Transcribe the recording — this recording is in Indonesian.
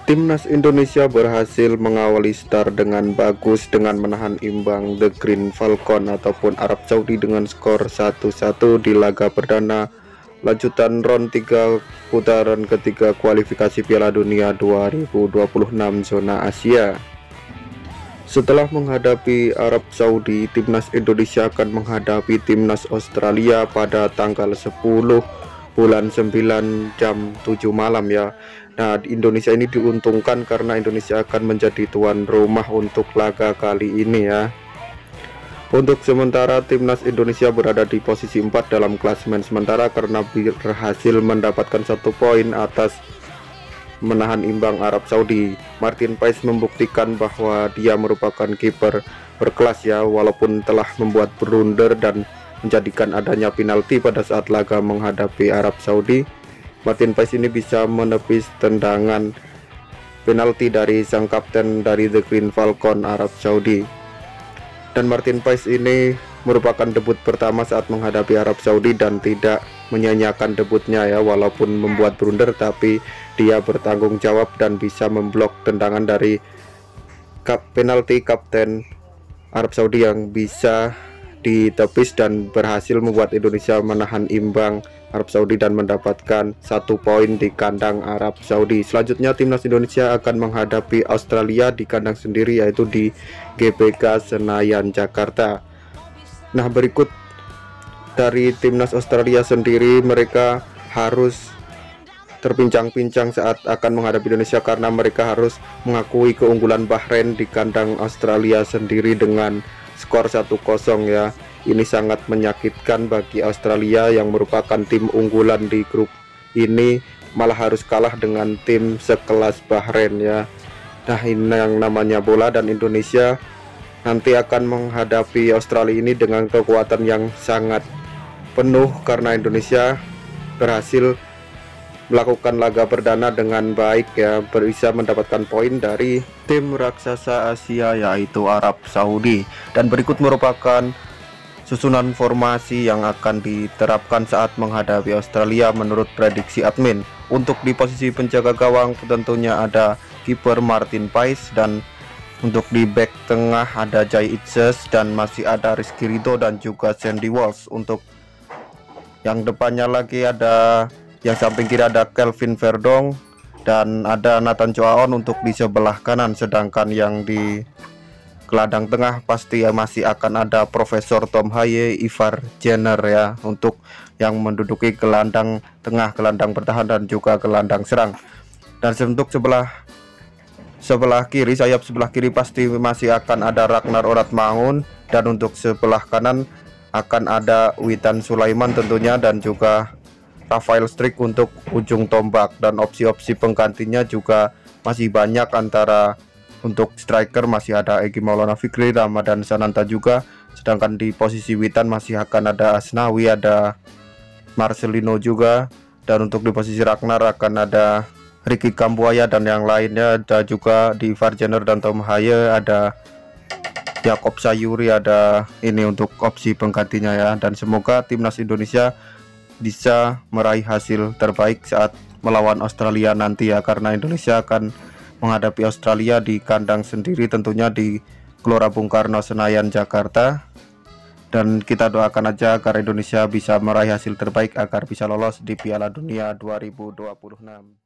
Timnas Indonesia berhasil mengawali start dengan bagus dengan menahan imbang The Green Falcon ataupun Arab Saudi dengan skor 1-1 di laga perdana lanjutan round 3 putaran ketiga kualifikasi Piala Dunia 2026 zona Asia. Setelah menghadapi Arab Saudi, Timnas Indonesia akan menghadapi Timnas Australia pada tanggal 10 bulan 9 jam 7 malam ya. Nah, Indonesia ini diuntungkan karena Indonesia akan menjadi tuan rumah untuk laga kali ini ya. Untuk sementara Timnas Indonesia berada di posisi 4 dalam klasemen sementara karena berhasil mendapatkan 1 poin atas menahan imbang Arab Saudi. Martin Paes membuktikan bahwa dia merupakan kiper berkelas ya, walaupun telah membuat blunder dan menjadikan adanya penalti pada saat laga menghadapi Arab Saudi. Martin Paes ini bisa menepis tendangan penalti dari sang kapten dari The Green Falcon Arab Saudi. Dan Martin Paes ini merupakan debut pertama saat menghadapi Arab Saudi dan tidak menyanyiakan debutnya ya, walaupun membuat blunder tapi dia bertanggung jawab dan bisa memblok tendangan dari penalti kapten Arab Saudi yang bisa ditepis dan berhasil membuat Indonesia menahan imbang Arab Saudi dan mendapatkan 1 poin di kandang Arab Saudi. Selanjutnya Timnas Indonesia akan menghadapi Australia di kandang sendiri yaitu di GBK Senayan Jakarta. Nah, berikut dari Timnas Australia sendiri, mereka harus terpincang-pincang saat akan menghadapi Indonesia karena mereka harus mengakui keunggulan Bahrain di kandang Australia sendiri dengan skor 1-0 ya. Ini sangat menyakitkan bagi Australia yang merupakan tim unggulan di grup ini, malah harus kalah dengan tim sekelas Bahrain ya. Nah, ini yang namanya bola dan Indonesia nanti akan menghadapi Australia ini dengan kekuatan yang sangat penuh karena Indonesia berhasil melakukan laga perdana dengan baik ya, bisa mendapatkan poin dari tim raksasa Asia yaitu Arab Saudi. Dan berikut merupakan susunan formasi yang akan diterapkan saat menghadapi Australia menurut prediksi admin. Untuk di posisi penjaga gawang tentunya ada kiper Martin Paes, dan untuk di back tengah ada Jai Itzes dan masih ada Rizky Ridho dan juga Sandy Walsh. Untuk yang depannya lagi ada yang samping kiri ada Kelvin Verdong dan ada Nathan Choaon untuk di sebelah kanan, sedangkan yang di gelandang tengah pasti masih akan ada Profesor Tom Haye, Ivar Jenner ya, untuk yang menduduki gelandang tengah, gelandang bertahan dan juga gelandang serang. Dan untuk sebelah kiri, sayap sebelah kiri pasti masih akan ada Ragnar Oratmangun, dan untuk sebelah kanan akan ada Witan Sulaiman tentunya dan juga Rafael Strik untuk ujung tombak. Dan opsi-opsi penggantinya juga masih banyak, antara untuk striker masih ada Egy Maulana Fikri, Ramadan Sananta juga, sedangkan di posisi Witan masih akan ada Asnawi, ada Marcelino juga, dan untuk di posisi Ragnar akan ada Ricky Kambuaya dan yang lainnya, ada juga di Ivar Jenner dan Tom Haye, ada Jakob Sayuri, ada ini untuk opsi penggantinya ya. Dan semoga Timnas Indonesia bisa meraih hasil terbaik saat melawan Australia nanti ya, karena Indonesia akan menghadapi Australia di kandang sendiri tentunya di Gelora Bung Karno Senayan Jakarta. Dan kita doakan aja agar Indonesia bisa meraih hasil terbaik agar bisa lolos di Piala Dunia 2026.